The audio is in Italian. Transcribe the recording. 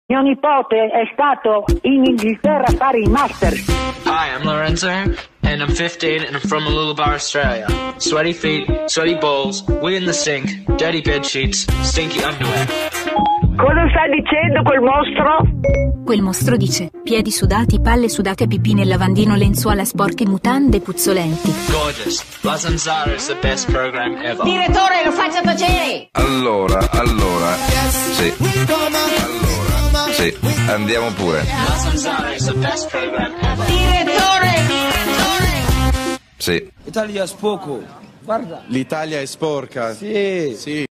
Mio nipote è stato in Inghilterra a fare il master. Hi, I'm Lorenzo, and I'm 15, and I'm from Mooloolaba, Australia. Sweaty feet, sweaty balls, wee in the sink, dirty bed sheets, stinky underwear. Cosa sta dicendo quel mostro? Quel mostro dice: piedi sudati, palle sudate, pipì nel lavandino, lenzuola sporche, mutande puzzolenti. Gorgeous. La Zanzara is the best program ever. Direttore, lo faccia tacere! Allora, sì. Sì, andiamo pure. La Zanzara is the best program ever. Direttore! Sì. Italia è spoco. Guarda. L'Italia è sporca. Sì. Sì.